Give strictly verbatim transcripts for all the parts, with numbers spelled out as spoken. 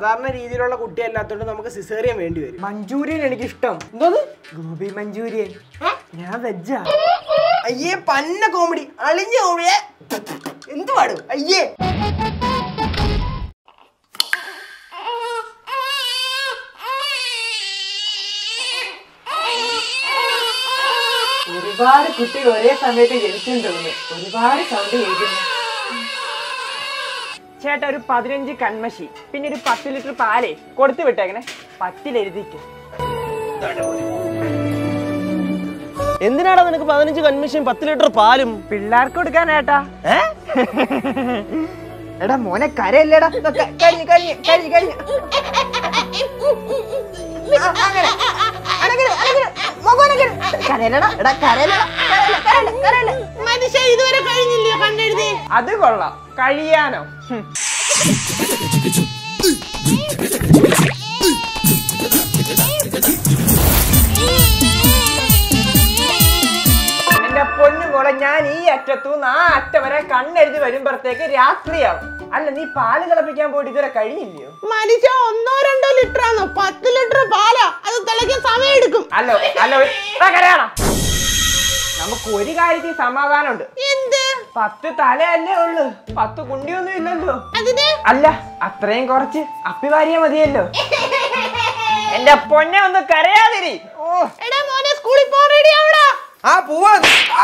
സാധാരണ രീതിയിലുള്ള കുട്ടിയല്ലാത്തോണ്ട് നമുക്ക് സിസേറിയൻ വേണ്ടി വരും. മഞ്ചൂരിയൻ എനിക്ക് ഇഷ്ടം. എന്തോന്ന്? ഗോബി മഞ്ചൂരിയൻ. ഞാൻ വെജാ. അയ്യേ പന്ന കോമഡി. അളിഞ്ഞ കോമഡിയെ എന്ത് പാടും? അയ്യേ ഒരുപാട് കുട്ടികൾ ഒരേ സമയത്ത് ജനിച്ചിട്ടുണ്ടെന്ന് ഒരുപാട് സൗണ്ട് കേൾക്കുന്നു. ചേട്ടാ ഒരു പതിനഞ്ച് കൺമശി പിന്നെ ഒരു പത്ത് ലിറ്റർ പാലേ കൊടുത്തു വിട്ടേക്കണേ. പത്തിലെഴുതിട്ട്. എന്തിനാടാ നിനക്ക് പതിനഞ്ച് കൺമശിയും പത്ത് ലിറ്റർ പാലും? പിള്ളേർക്ക് കൊടുക്കാനേട്ടാ. എടാ മോനെ കരയല്ലേടാ. കഴിഞ്ഞു കഴിഞ്ഞു കഴിഞ്ഞു കഴിഞ്ഞു ഇതുവരെ കഴിഞ്ഞില്ലയോ കണ്ടെഴുതി? അത് കൊള്ളാം. കഴിയാനോ? എന്റെ പൊന്നു മോളെ ഞാൻ ഈ അറ്റത്തുനിന്ന് ആ അറ്റം വരെ കണ്ണെഴുതി വരുമ്പോഴത്തേക്ക് രാത്രിയാവും. അല്ല നീ പാല് തിളപ്പിക്കാൻ പോയിട്ട് ഇതുവരെ കഴിഞ്ഞില്ലയോ? മനുഷ്യ ഒന്നോ രണ്ടോ ലിറ്റർ ആണോ? പത്ത് ലിറ്റർ പാലാ. അത് തിളയ്ക്കാൻ സമയം എടുക്കും. അല്ലോ അല്ലോ കരയാണോ? നമുക്ക് ഒരു കാര്യത്തിൽ സമാധാനമുണ്ട്. എന്ത്? പത്ത് തലയല്ലേ ഉള്ളു, പത്ത് കുണ്ടിയൊന്നും ഇല്ലല്ലോ. അതിന് അല്ല അത്രയും കുറച്ച് അപ്പിവാരിയ മതിയല്ലോ. എന്റെ പൊന്നെ ഒന്ന് കരയാതിരി. എടാ മോനെ സ്കൂളിൽ പോകാൻ റെഡി ആവടാ. ആ പോവാ.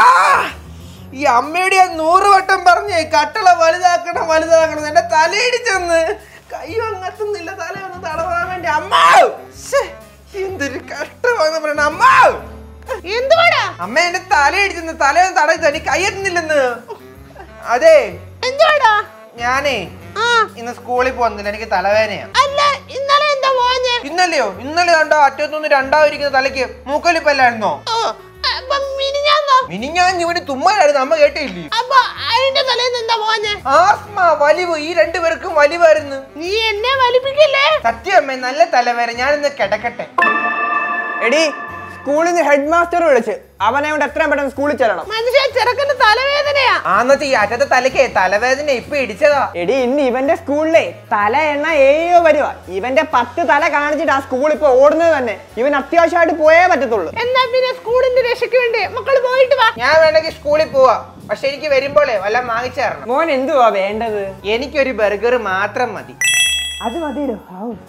ഈ അമ്മയുടെ നൂറ് വട്ടം പറഞ്ഞേ കട്ടള വലുതാക്കണം വലുതാക്കണം. എന്റെ തലയിടിച്ചെന്ന് കൈ അങ്ങത്തുന്നില്ല. തല ഒന്ന് തടവാൻ വേണ്ടി. അമ്മ എന്തൊരു കഷ്ടമാണെന്ന് പറയണ. അമ്മ എന്തുവാടാ? അമ്മ എന്റെ തലയിടിച്ചെന്ന്. തലയൊന്നും തടയി തനി കൈയെത്തുന്നില്ലെന്ന്. അതെ എന്തുവാടാ? ഞാനേ ഇന്ന് സ്കൂളിൽ പോകുന്നില്ല. എനിക്ക് തലവേദനയാ. അല്ല ഇന്നലെ എന്താ പോഞ്ഞേ? ഇന്നലെയോ? ഇന്നലെ കണ്ടോ അറ്റത്തൊന്ന് രണ്ടായിരിക്കുന്ന തലയ്ക്ക് മൂക്കൊലിപ്പല്ലായിരുന്നോ? മിനിഞ്ഞാൻ ഇവിടെ തുമ്മലായിരുന്നു. അമ്മ കേട്ടില്ലേ? അപ്പൊ അതിന്റെ തലേന്ന് എന്താ പോഞ്ഞേ? ആസ്മ വലിവ്. ഈ രണ്ടുപേർക്കും വലിവായിരുന്നു. നീ എന്നെ വലിപ്പിക്കില്ലേ? സത്യം അമ്മേ നല്ല തലവേദന. ഞാനിന്ന് കിടക്കട്ടെ. എടി സ്കൂളിൽ നിന്ന് ഹെഡ് മാസ്റ്റർ വിളിച്ച് അവനെ കൊണ്ട് എത്രയും പെട്ടെന്ന് സ്കൂളിൽ ചെല്ലണം. മനുഷ്യ ചെറുക്കന്റെ തലവേദനയാ. ആന്നത്തെ ഈ അറ്റത്തെ തലക്കേ തലവേദന ഇപ്പൊ ഇടിച്ചതാ. എടി ഇന്ന് ഇവന്റെ സ്കൂളിലെ തല എണ്ണ ഏയോ വരുവാ. ഇവന്റെ പത്ത് തല കാണിച്ചിട്ട് ആ സ്കൂൾ ഇപ്പൊ ഓടുന്നത് തന്നെ. ഇവൻ അത്യാവശ്യമായിട്ട് പോയേ പറ്റത്തുള്ളൂ. എന്നാ പിന്നെ സ്കൂളിന്റെ രക്ഷയ്ക്ക് വേണ്ടി മക്കള് പോയിട്ട് വാ. ഞാൻ വേണമെങ്കിൽ സ്കൂളിൽ പോവാ. പക്ഷെ എനിക്ക് വരുമ്പോളേ വല്ല വാങ്ങിച്ചു തരണം. മോൻ എന്തുവാ വേണ്ടത്? എനിക്കൊരു ബർഗർ മാത്രം മതി. അത് മതിയോ?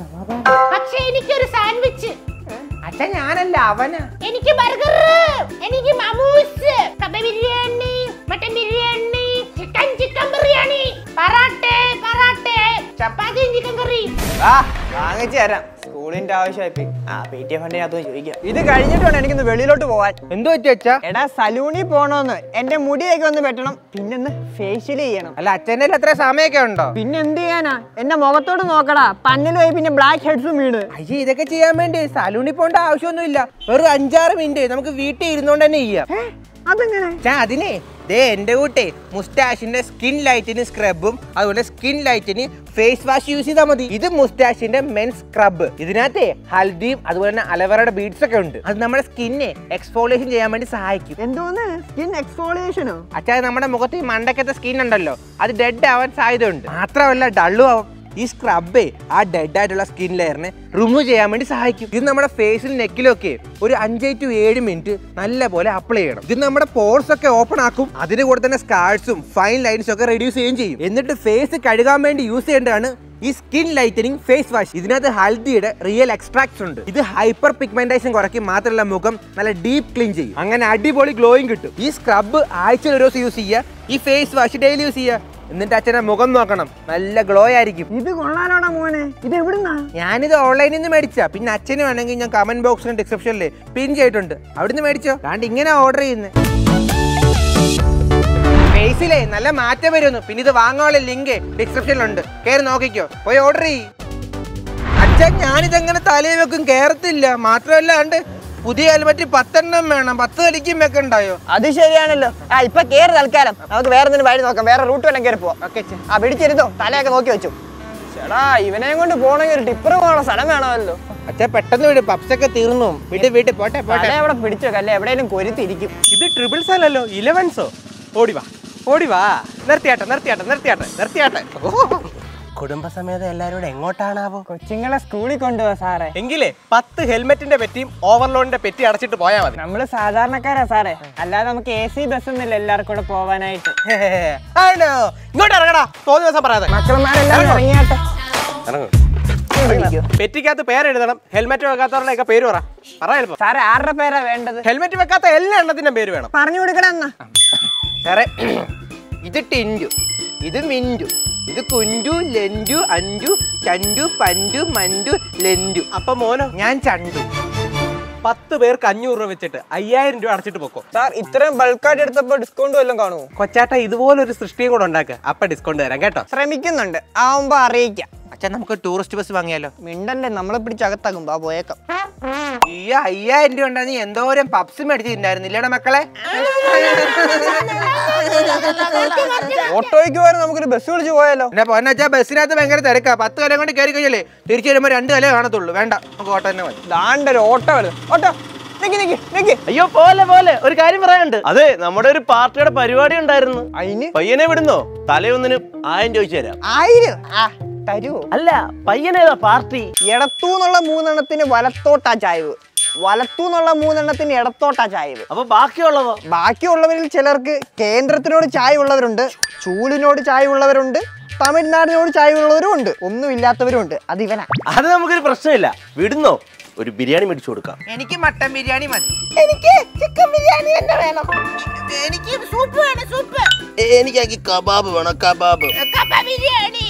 പക്ഷെ എനിക്കൊരു സാൻഡ്വിച്ച്. അച്ഛ ഞാനല്ല അവനാ. എനിക്ക് ബർഗർ, എനിക്ക് മമൂസ്, കബ biryani, mutton biryani, chicken chicken biryani, parotta parotta, chapati chicken curry. ആ വാങ്ങിച്ചു തരാം. സ്കൂളിന്റെ ആവശ്യമായി. ആ പി ടി എ ഫണ്ടിനകത്ത് ചോദിക്കാം. ഇത് കഴിഞ്ഞിട്ടാണ് എനിക്കൊന്ന് വെളിയിലോട്ട് പോവാൻ. എന്ത് പറ്റി അച്ഛാ? എടാ സലൂണിൽ പോണോന്ന്. എന്റെ മുടിയൊക്കെ ഒന്ന് വെട്ടണം. പിന്നെ ഫേഷ്യൽ ചെയ്യണം. അല്ല അച്ഛൻ്റെ അത്ര സമയമൊക്കെ ഉണ്ടോ? പിന്നെ എന്ത് ചെയ്യാനാ? എന്റെ മുഖത്തോട് നോക്കടാ. പന്നില് പോയി പിന്നെ ബ്ലാക്ക് ഹെഡ്സും വീണ്. അയ്യേ ഇതൊക്കെ ചെയ്യാൻ വേണ്ടി സലൂണിൽ പോകേണ്ട ആവശ്യമൊന്നുമില്ല. വെറും അഞ്ചാറ് മിനിറ്റ് നമുക്ക് വീട്ടിൽ ഇരുന്നോണ്ട് തന്നെ ചെയ്യാം. അതെങ്ങനെ? അതിനെ ദേ എന്റെ കൂട്ടെ മുസ്റ്റാഷിന്റെ സ്കിൻ ലൈറ്റിന് സ്ക്രബും അതുപോലെ സ്കിൻ ലൈറ്റിന് ഫേസ് വാഷ് യൂസ് ചെയ്താൽ മതി. ഇത് മുസ്റ്റാഷിന്റെ മെൻ സ്ക്രബ്. ഇതിനകത്തെ ഹൽദിയും അതുപോലെ തന്നെ അലവേറയുടെ ബീഡ്സ് ഒക്കെ ഉണ്ട്. അത് നമ്മുടെ സ്കിന്നെ എക്സ്ഫോളിയേഷൻ ചെയ്യാൻ വേണ്ടി സഹായിക്കും. എന്തോന്ന് സ്കിൻ എക്സ്ഫോളിയേഷനോ? അച്ഛാ നമ്മുടെ മുഖത്ത് ഈ മണ്ടക്കത്തെ സ്കിൻ ഉണ്ടല്ലോ അത് ഡെഡ് ആവാൻ സാധ്യതയുണ്ട്. മാത്രമല്ല ഡള്ളും ആവും. ഈ സ്ക്രബേ ആ ഡെഡ് ആയിട്ടുള്ള സ്കിൻ ലെയറിനെ റിമൂവ് ചെയ്യാൻ വേണ്ടി സഹായിക്കും. ഇത് നമ്മുടെ ഫേസിൽ നെക്കിലൊക്കെ ഒരു അഞ്ച് ടു ഏഴ് മിനിറ്റ് നല്ല പോലെ അപ്ലൈ ചെയ്യണം. ഇത് നമ്മുടെ പോർസ് ഒക്കെ ഓപ്പൺ ആക്കും. അതിന് കൂടെ തന്നെ സ്കാർസും ഫൈൻ ലൈൻസും ഒക്കെ റെഡ്യൂസ് ചെയ്യുകയും ചെയ്യും. എന്നിട്ട് ഫേസ് കഴുകാൻ വേണ്ടി യൂസ് ചെയ്യേണ്ടതാണ് ഈ സ്കിൻ ലൈറ്റനിങ് ഫേസ് വാഷ്. ഇതിനകത്ത് ഹൽദിയുടെ റിയൽ എക്സ്ട്രാക്ട്സ് ഉണ്ട്. ഇത് ഹൈപ്പർ പിഗ്മെന്റേഷൻ കുറയ്ക്കും. മാത്രമല്ല മുഖം നല്ല ഡീപ്പ് ക്ലീൻ ചെയ്യും. അങ്ങനെ അടിപൊളി ഗ്ലോയിങ് കിട്ടും. ഈ സ്ക്രബ് ആഴ്ചയിൽ ഒരു ദിവസം യൂസ് ചെയ്യുക. ഈ ഫേസ് വാഷ് ഡെയിലി യൂസ് ചെയ്യുക. എന്നിട്ട് അച്ഛനെ മുഖം നോക്കണം. നല്ല ഗ്ലോ ആയിരിക്കും. ഇത് കൊള്ളാനോടാ മോനെ. ഇത് എവിടുന്നാ? ഞാനിത് ഓൺലൈനിൽ നിന്ന് മേടിച്ചാ. പിന്നെ അച്ഛന് വേണമെങ്കിൽ ഞാൻ കമന്റ് ബോക്സിലും ഡിസ്ക്രിപ്ഷനിൽ പിൻ ചെയ്തിട്ടുണ്ട്. അവിടുന്ന് മേടിച്ചോ. അതുകൊണ്ട് ഇങ്ങനെ ഓർഡർ ചെയ്യുന്നത്. ഫേസിലേ നല്ല മാറ്റം വരുന്നു. പിന്നെ ഇത് വാങ്ങാനുള്ള ലിങ്ക് ഡിസ്ക്രിപ്ഷനിലുണ്ട്. കയറി നോക്കിക്കോ. പോയി ഓർഡർ ചെയ്യ്. അച്ഛൻ ഞാനിതെങ്ങനെ തലയിൽ വെക്കും? കേറത്തില്ല. മാത്രമല്ല ഉണ്ട് പുതിയ ഹെൽമെറ്റ് പത്തെണ്ണം വേണം. പത്ത് കളിക്കും വെക്കണ്ടായോ? അത് ശരിയാണല്ലോ. ആ ഇപ്പൊ കേറി തൽക്കാലം. നമുക്ക് വേറെ എന്തെങ്കിലും വഴി നോക്കാം. വേറെ റൂട്ട് വല്ലതും കയറി പോവാം. ഓക്കെ ആ പിടിച്ചിരുന്നോ. തലയൊക്കെ നോക്കി വെച്ചു. ചേടാ ഇവനെയും കൊണ്ട് പോണെങ്കിൽ ഒരു ടിപ്പർ പോകണ സ്ഥലം വേണമല്ലോ. അച്ഛാ പെട്ടെന്ന് വിട്. പപ്സൊക്കെ തീർന്നു. വീട്ടിൽ വീട്ടിൽ പോട്ടെ പോട്ടെ. അവിടെ പിടിച്ചോ കല്ലേ എവിടെയെങ്കിലും കൊരുത്തിരിക്കും. ഇത് ട്രിപ്പിൾസ് അല്ലല്ലോ ഇലവൻസോ. ഓടിവാ ഓടിവാ. നിർത്തിയാട്ടെ നിർത്തിയാട്ടെ നിർത്തിയാട്ടെ നിർത്തിയാട്ടെ. കുടുംബസമേതം എല്ലാരും എങ്ങോട്ടാണാവോ? കൊച്ചുങ്ങളെ സ്കൂളിൽ കൊണ്ടുപോവാ സാറേ. എങ്കിലേ പത്ത് ഹെൽമെറ്റിന്റെ പെറ്റിയും ഓവർലോഡിന്റെ പെറ്റി അടച്ചിട്ട് പോയാൽ മതി. നമ്മള് സാധാരണക്കാരാ സാറേ, അല്ലാതെ നമുക്ക് എ സി ബസ് ഒന്നുമില്ല എല്ലാവർക്കും കൂടെ പോവാനായിട്ട്. ആണോ? ഇങ്ങോട്ട് ഇറങ്ങടാ, തോന്നി ദിവസം പറയാതെ. മക്കളന്മാരെല്ലാം ഇറങ്ങിയാട്ടെ. പെറ്റിക്കകത്ത് പേരെഴുതണം. ഹെൽമെറ്റ് വെക്കാത്തവരുടെ ഒക്കെ പേര് പറ. പറയാ സാറേ ആരുടെ പേരാ വേണ്ടത്? ഹെൽമെറ്റ് വെക്കാത്ത എല്ലാ എണ്ണത്തിന്റെ പേര് വേണം. പറഞ്ഞു കൊടുക്കണം എന്നാ സാറേ. ഇത് ടിൻഡു, ഇത് മിൻഡു, ഇത് കുഞ്ചു, ലെൻഡു, അഞ്ചു, ചണ്ടു, പണ്ടു, മണ്ടു, ലെൻഡു. അപ്പൊ മോനോ? ഞാൻ ചണ്ടു. പത്ത് പേർക്ക് അഞ്ഞൂറ് രൂപ വെച്ചിട്ട് അയ്യായിരം രൂപ അടച്ചിട്ട് പോക്കോ. സാർ ഇത്രയും ബൾക്കായിട്ട് എടുത്തപ്പോ ഡിസ്കൗണ്ട് വല്ലതും കാണുമോ? കൊച്ചാട്ട ഇതുപോലൊരു സൃഷ്ടിയും കൂടെ ഉണ്ടാക്കുക, അപ്പൊ ഡിസ്കൗണ്ട് തരാം കേട്ടോ. ശ്രമിക്കുന്നുണ്ട്, ആവുമ്പോ അറിയിക്കാം. അച്ഛാ നമുക്ക് ടൂറിസ്റ്റ് ബസ് വാങ്ങിയാലോ? മിണ്ടല്ലേ, നമ്മളെ പിടിച്ചകത്താക്കും. ബാ പോയേക്കാം. ഈ അയ്യായിരം രൂപ ഉണ്ടാ നീ എന്തോരം പപ്സ് മേടിച്ചിട്ടുണ്ടായിരുന്നില്ലേടാ മക്കളെ? ഓട്ടോയ്ക്ക് പോയാലും നമുക്കൊരു ബസ് വിളിച്ച് പോയാലോ? എന്നെ പൊന്നച്ചാ ബസ്സിനകത്ത് ഭയങ്കര തിരക്കാ. പത്ത് കലം കൊണ്ട് കയറി കഴിഞ്ഞാലേ തിരിച്ചു വരുമ്പോ രണ്ട് കലേ കാണത്തുള്ളൂ. വേണ്ട, നമുക്ക് ഓട്ടോ തന്നെ മതി. ദാണ്ടൊരു ഓട്ടോ വരും. ഓട്ടോ നിക്ക് നിക്ക് നിക്ക്. അയ്യോ പോലെ പോലെ ഒരു കാര്യം പറയാനുണ്ട്. അതെ, നമ്മുടെ ഒരു പാർട്ടിയുടെ പരിപാടി ഉണ്ടായിരുന്നു. അതിന് പയ്യനെ വിടുന്നോ? തലയൊന്നിന് ആയിരം ചോദിച്ചു തരാം. ആയിരം തരുവോ? അല്ല, പയ്യനേതാ പാർട്ടി? ഇടത്തൂന്നുള്ള മൂന്നെണ്ണത്തിന് വലത്തോട്ടാ ചായവ്, വലത്തൂന്നുള്ള മൂന്നെണ്ണത്തിന് ഇടത്തോട്ടാ ചായവ്. അപ്പൊ ബാക്കിയുള്ളതോ? ബാക്കിയുള്ളവരിൽ ചിലർക്ക് കേന്ദ്രത്തിനോട് ചായ ഉള്ളവരുണ്ട്, ചൂലിനോട് ചായ ഉള്ളവരുണ്ട്, തമിഴ്നാടിനോട് ചായ ഉള്ളവരും ഉണ്ട്, ഒന്നും ഇല്ലാത്തവരും ഉണ്ട്. അത് ഇവനാ. അത് നമുക്കൊരു പ്രശ്നമില്ല. വിടുന്നോ? ഒരു ബിരിയാണി മേടിച്ചു കൊടുക്കാം. എനിക്ക് മട്ടൻ ബിരിയാണി മതി. എനിക്ക് ചിക്കൻ ബിരിയാണി തന്നെ വേണം. എനിക്ക് സൂപ്പ് വേണം, സൂപ്പ്. എനിക്ക് കബാബ് വേണം, കബാബ്. കപ്പ ബിരിയാണി.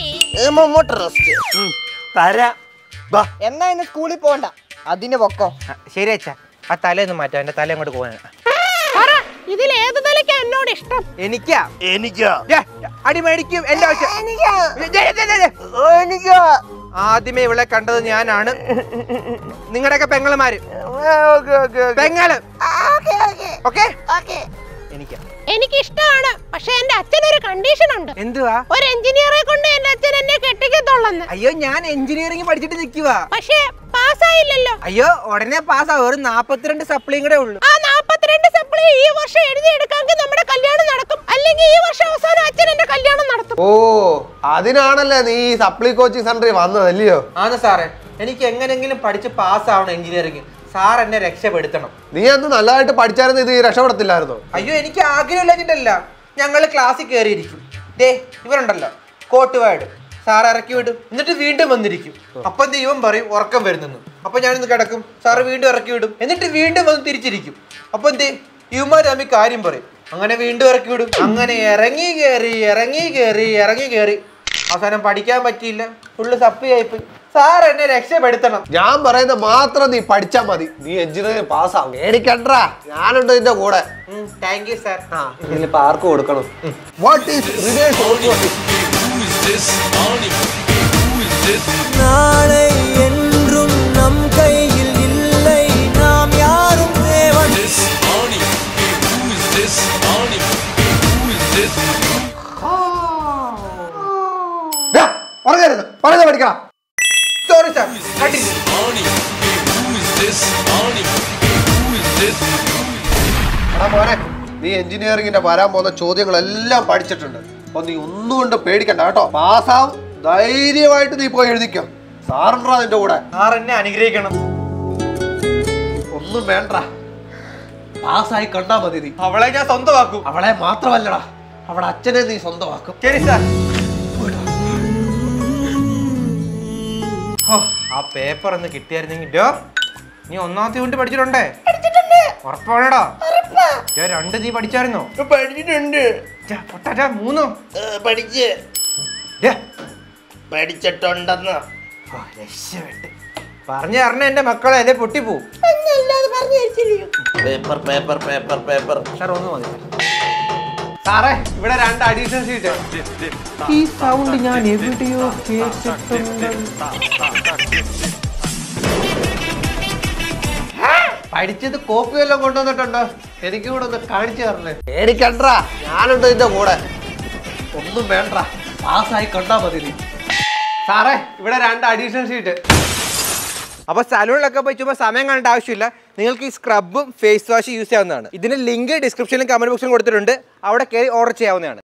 എന്നാ ഇന്ന് സ്കൂളിൽ പോകണ്ട, അതിന് പൊക്കോ. ശരി അച്ഛാ, ആ തലയൊന്ന് മാറ്റാം. എന്റെ തല അങ്ങോട്ട് പോകാൻ. ഇതിൽ ഏത് തലയ്ക്കാ എന്നോട് ഇഷ്ടം? എനിക്കാ എനിക്കാ അടി മേടിക്കും. എന്റെ ആവശ്യം ആദ്യമേ ഇവിടെ കണ്ടത് ഞാനാണ്. നിങ്ങളുടെയൊക്കെ പെങ്ങളുമാര് പെങ്ങള്. എനിക്കാ എനിക്ക് ഇഷ്ടമാണ്. പക്ഷെ എന്റെ അച്ഛനൊരു കണ്ടീഷൻ ഉണ്ട്. എന്തുവാ? ഒരു എഞ്ചിനീയറെ കൊണ്ട് എന്റെ അച്ഛൻ എന്നെ കെട്ടിക്കത്തുള്ളന്ന്. അയ്യോ, ഞാൻ എഞ്ചിനീയറിംഗ് പഠിച്ചിട്ട് നിൽക്കുവാ. പക്ഷെ പാസ്സായില്ലല്ലോ. അയ്യോ, ഉടനെ പാസ്സാവും. ഒരു നാപ്പത്തിരണ്ട് സപ്ലിയും കൂടെ ഉള്ളു. ആ നാപ്പത്തിരണ്ട് സപ്ലി ഈ വർഷം എഴുതിയെടുക്കാമെങ്കിൽ നമ്മുടെ കല്യാണം നടക്കും. അല്ലെങ്കിൽ ഈ വർഷം അവസാനം അച്ഛൻ എന്റെ കല്യാണം നടത്തും. ഓ, അതിനാണല്ലേ നീ സപ്ലി കോച്ചിങ് സെന്ററിൽ വന്നതല്ലയോ? ആണ് സാറേ, എനിക്ക് എങ്ങനെങ്കിലും പഠിച്ച് പാസ്സാവണം എഞ്ചിനീയറിംഗ്. സാർ എന്നെ രക്ഷപ്പെടുത്തണം. നീ അന്ന് നല്ലതായിട്ട് പഠിച്ചായിരുന്നു, ഇത് രക്ഷപ്പെടത്തില്ലായിരുന്നോ? അയ്യോ, എനിക്ക് ആഗ്രഹമില്ല. ഞങ്ങൾ ക്ലാസ്സിൽ കയറിയിരിക്കും. ദേ ഇവരുണ്ടല്ലോ, കോട്ടുവാട് സാർ ഇറക്കി വിടും, എന്നിട്ട് വീണ്ടും വന്നിരിക്കും. അപ്പൊ എന്ത് ഇവൻ പറയും ഉറക്കം വരുന്നെന്ന്. അപ്പൊ ഞാനിന്ന് കിടക്കും, സാറ് വീണ്ടും ഇറക്കി വിടും, എന്നിട്ട് വീണ്ടും വന്ന് തിരിച്ചിരിക്കും. അപ്പൊ എന്ത് ഇവന്മാർ തമ്മിൽ കാര്യം പറയും. അങ്ങനെ വീണ്ടും ഇറക്കി വിടും. അങ്ങനെ ഇറങ്ങി കയറി ഇറങ്ങി കയറി ഇറങ്ങി കയറി അവസാനം പഠിക്കാൻ പറ്റിയില്ല. ഫുള്ള് സപ്ലി ആയിപ്പോയി. സാർ എന്നെ രക്ഷപ്പെടുത്തണം. ഞാൻ പറയുന്ന മാത്രം നീ പഠിച്ചാ മതി, നീ എഞ്ചിനീയറിംഗ് പാസ്സാവും. എനിക്കണ്ടാ, ഞാനുണ്ട് നിന്റെ കൂടെ. Thank you sir. ഇതിലിപ്പോ ആർക്ക് കൊടുക്കണം? What is reverse osmosis? நாளை என்றும் நம் கையில் இல்லை, நாம் யாரும் தேவன். പറയരുത്, പറയുന്നത് പഠിക്കണം. Sorry sir. മോനെ, നീ എഞ്ചിനീയറിംഗിന്റെ വരാൻ പോകുന്ന ചോദ്യങ്ങളെല്ലാം പഠിച്ചിട്ടുണ്ട്. അപ്പൊ നീ ഒന്നും കൊണ്ട് പേടിക്കണ്ട കേട്ടോ. പാസ്സാവും, ധൈര്യമായിട്ട് നീ പോയി എഴുതിക്കോ. സാറുണ്ടാ നിന്റെ കൂടെ. സാർ എന്നെ അനുഗ്രഹിക്കണം. ഒന്നും വേണ്ട, പാസ്സായി കണ്ടാ മതി. നീ അവളെ ഞാൻ സ്വന്തമാക്കും. അവളെ മാത്രമല്ലടാ, അവളെ അച്ഛനെ നീ സ്വന്തമാക്കും. ശരി സാർ. ആ പേപ്പർ ഒന്ന് കിട്ടിയായിരുന്നെങ്കിലോ. നീ ഒന്നാമത്തെ കൊണ്ട് പഠിച്ചിട്ടുണ്ടേ? ഉറപ്പാണോടാ? രണ്ട് നീ പഠിച്ചായിരുന്നോ? പഠിച്ചിട്ടുണ്ട്. മൂന്നോ? പഠിച്ച് പഠിച്ചിട്ടുണ്ടെന്ന് രക്ഷപ്പെട്ട് പറഞ്ഞു തരണ എന്റെ മക്കളെ, അല്ലെ പൊട്ടിപ്പോവും. Paper paper paper paper sir ഒന്ന് മതി. സാറേ, ഇവിടെ രണ്ട് അഡീഷണൽ ഷീറ്റ്. ഈ സൗണ്ട് ഞാൻ എവിടെയോ കേട്ടിട്ടുണ്ട്. പഠിച്ചത് കോപ്പി വല്ലതും കൊണ്ടുവന്നിട്ടുണ്ടോ? എനിക്ക് കൂടെ ഒന്ന് കാണിച്ചു തരണേ. പേടിക്കണ്ടാ, ഞാനുണ്ട് നിന്റെ കൂടെ. ഒന്നും വേണ്ട, പാസ്സായി കണ്ടാ മതി നീ. സാറേ, ഇവിടെ രണ്ട് അഡീഷണൽ ഷീറ്റ്. അപ്പോൾ സലൂണിലൊക്കെ പോയി ചുമ്മാ സമയം കാണേണ്ട ആവശ്യമില്ല. നിങ്ങൾക്ക് ഈ സ്ക്രബും ഫേസ് വാഷ് യൂസ് ചെയ്യാവുന്നതാണ്. ഇതിന് ലിങ്ക് ഡിസ്ക്രിപ്ഷനിലും കമന്റ് ബോക്സിലും കൊടുത്തിട്ടുണ്ട്. അവിടെ കയറി ഓർഡർ ചെയ്യാവുന്നതാണ്.